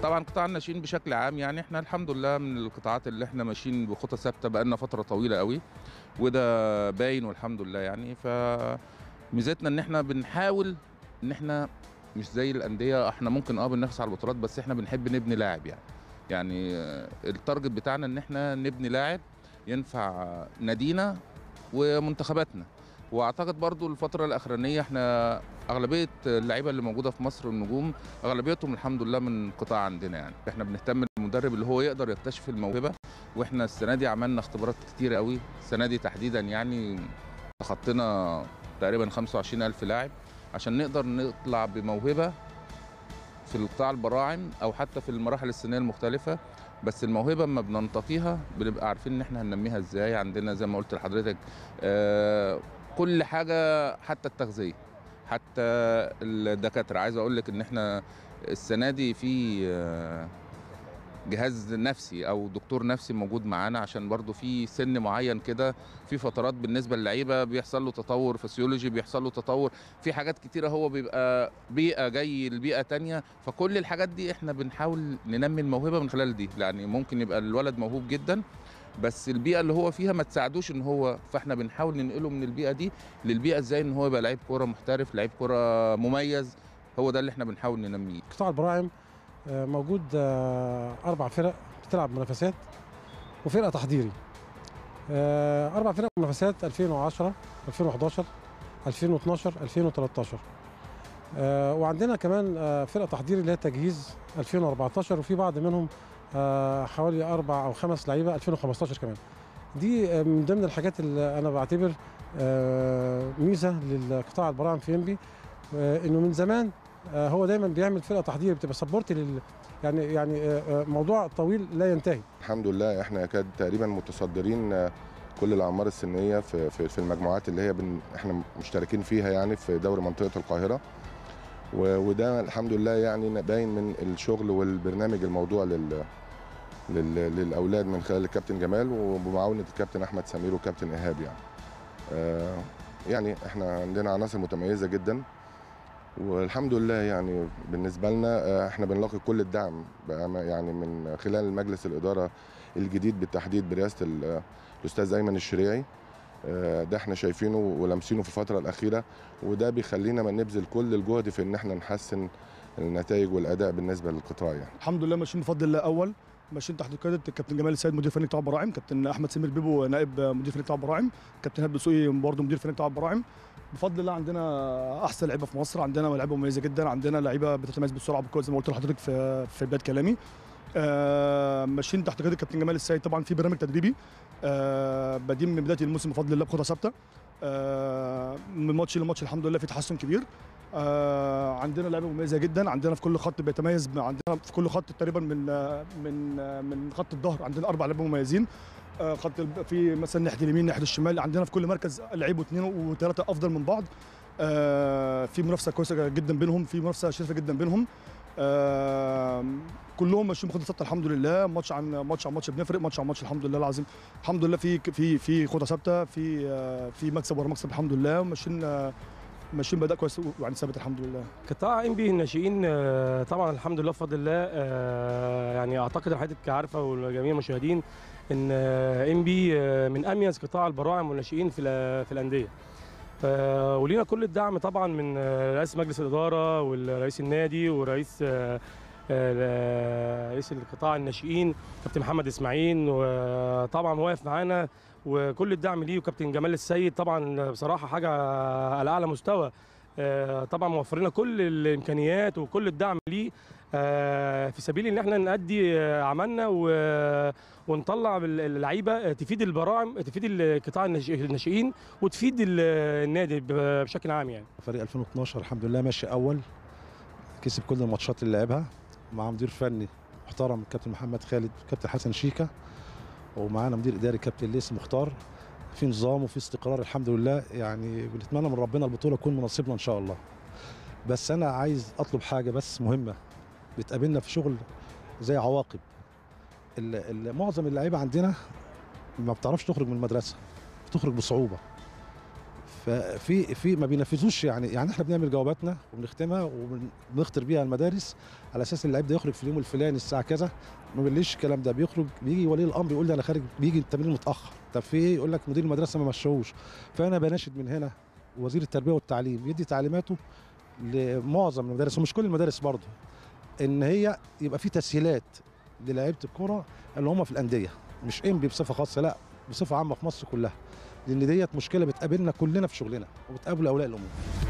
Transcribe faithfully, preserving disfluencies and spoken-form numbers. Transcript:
طبعا قطاع الناشئين بشكل عام يعني احنا الحمد لله من القطاعات اللي احنا ماشيين بخطى ثابته بقالنا فتره طويله قوي، وده باين والحمد لله يعني. فميزتنا ان احنا بنحاول ان احنا مش زي الانديه، احنا ممكن اه بننافس على البطولات بس احنا بنحب نبني لاعب يعني. يعني التارجت بتاعنا ان احنا نبني لاعب ينفع نادينا ومنتخباتنا. واعتقد برضو الفتره الاخرانيه احنا اغلبيه اللعيبه اللي موجوده في مصر النجوم اغلبيتهم الحمد لله من قطاع عندنا يعني. احنا بنهتم بالمدرب اللي هو يقدر يكتشف الموهبه، واحنا السنه دي عملنا اختبارات كتير قوي السنه دي تحديدا يعني. تخطينا تقريبا خمسة وعشرين ألف لاعب عشان نقدر نطلع بموهبه في القطاع البراعم او حتى في المراحل السنيه المختلفه. بس الموهبه اما بننتقيها بنبقى عارفين ان احنا هننميها ازاي. عندنا زي ما قلت لحضرتك آه كل حاجه، حتى التغذيه، حتى الدكاتره. عايز اقول لك ان احنا السنه دي في آه جهاز نفسي او دكتور نفسي موجود معانا، عشان برضو في سن معين كده في فترات بالنسبه للعيبه بيحصل له تطور فسيولوجي، بيحصل له تطور في حاجات كتيره، هو بيبقى بيئه جاي لبيئه تانية. فكل الحاجات دي احنا بنحاول ننمي الموهبه من خلال دي. يعني ممكن يبقى الولد موهوب جدا بس البيئه اللي هو فيها ما تساعدوش ان هو، فاحنا بنحاول ننقله من البيئه دي للبيئه ازاي ان هو يبقى لعيب كوره محترف، لعيب كوره مميز. هو ده اللي احنا بنحاول ننميه. قطاع البراعم موجود أربع فرق بتلعب منافسات وفرقة تحضيري. أربع فرق منافسات ألفين وعشرة ألفين وحداشر ألفين واثناشر ألفين وثلاثة عشر، وعندنا كمان فرقة تحضيري اللي هي تجهيز ألفين وأربعتاشر، وفي بعض منهم حوالي أربع أو خمس لعيبة ألفين وخمستاشر كمان. دي من ضمن الحاجات اللي أنا بعتبر ميزة للقطاع البراعم في إنبي، إنه من زمان هو دايما بيعمل فرقه تحضير بتبقى سبورت لل يعني يعني موضوع طويل لا ينتهي. الحمد لله احنا يكاد تقريبا متصدرين كل الاعمار السنيه في في, في المجموعات اللي هي بن احنا مشتركين فيها يعني في دوري منطقه القاهره، وده الحمد لله يعني باين من الشغل والبرنامج الموضوع لل لل للاولاد من خلال الكابتن جمال وبمعاونه الكابتن احمد سمير والكابتن ايهاب يعني. آه يعني احنا عندنا عناصر متميزه جدا والحمد لله يعني. بالنسبه لنا احنا بنلاقي كل الدعم يعني من خلال مجلس الاداره الجديد بالتحديد برئاسه الاستاذ ايمن الشريعي. ده احنا شايفينه ولامسينه في الفتره الاخيره، وده بيخلينا ما نبذل كل الجهد في ان احنا نحسن النتائج والاداء بالنسبه للقطاع يعني. الحمد لله ماشيين بفضل الله. اول ماشيين تحت قياده الكابتن جمال السيد مدير فني قطاع البراعم، كابتن احمد سمير بيبو نائب مدير فني قطاع البراعم، كابتن هاب دسوقي برضه مدير فني قطاع البراعم. بفضل الله عندنا احسن لعيبه في مصر، عندنا لعيبه مميزه جدا، عندنا لعيبه بتتميز بالسرعه بالقوه زي ما قلت لحضرتك في في بدايه كلامي. آه ماشيين تحت قياده الكابتن جمال السيد طبعا في برنامج تدريبي آه بادئين من بدايه الموسم بفضل الله بخطه ثابته. آه من ماتش لماتش الحمد لله في تحسن كبير. آه عندنا لعيبه مميزه جدا، عندنا في كل خط بيتميز، عندنا في كل خط تقريبا من من من خط الظهر عندنا اربع لعيبه مميزين. آه خط في مثلا ناحيه اليمين ناحيه الشمال عندنا في كل مركز لعيب واثنين وثلاثه افضل من بعض. آه في منافسه كويسه جدا بينهم، في منافسه شريفه جدا بينهم. آه كلهم ماشيين بخطه ثابته الحمد لله. ماتش عن ماتش عن ماتش بنفرق، ماتش عن ماتش الحمد لله العظيم. الحمد لله في في في خطه ثابته، في آه في مكسب ورا مكسب الحمد لله. ماشيين آه ماشيين بدأ كويس ويعني ثابت الحمد لله. قطاع انبي الناشئين طبعا الحمد لله بفضل الله. يعني اعتقد حضرتك عارفه وجميع المشاهدين ان انبي من اميز قطاع البراعم والناشئين في في الانديه. ولينا كل الدعم طبعا من رئيس مجلس الاداره والرئيس النادي ورئيس رئيس القطاع الناشئين كابتن محمد اسماعيل، وطبعا واقف معانا وكل الدعم ليه، وكابتن جمال السيد طبعا بصراحه حاجه على اعلى مستوى. طبعا موفر لنا كل الامكانيات وكل الدعم ليه في سبيل ان احنا نأدي عملنا ونطلع اللعيبه تفيد البراعم، تفيد القطاع الناشئين وتفيد النادي بشكل عام يعني. فريق ألفين واثناشر الحمد لله ماشي اول، كسب كل الماتشات اللي لعبها مع مدير فني محترم كابتن محمد خالد كابتن حسن شيكا، ومعانا مدير اداري كابتن ليس مختار. في نظام وفي استقرار الحمد لله يعني. بنتمنى من ربنا البطوله تكون من نصيبنا ان شاء الله. بس انا عايز اطلب حاجه بس مهمه بتقابلنا في شغل زي عواقب. معظم اللعيبه عندنا ما بتعرفش تخرج من المدرسه، بتخرج بصعوبه. ففي في ما بينفذوش، يعني يعني احنا بنعمل جواباتنا وبنختمها وبنختار بيها المدارس على اساس اللعيب ده يخرج في اليوم الفلاني الساعه كذا. ما بنليش الكلام ده، بيخرج بيجي ولي الامر يقول لي انا خارج، بيجي التمرين متاخر. طب في ايه؟ يقول لك مدير المدرسه ما مشوش. فانا بناشد من هنا وزير التربيه والتعليم يدي تعليماته لمعظم المدارس ومش كل المدارس برضه، ان هي يبقى في تسهيلات للاعيبه الكوره اللي هم في الانديه، مش انبي بصفه خاصه، لا بصفه عامه في مصر كلها، لان ديت مشكله بتقابلنا كلنا في شغلنا وبتقابل اولياء الامور.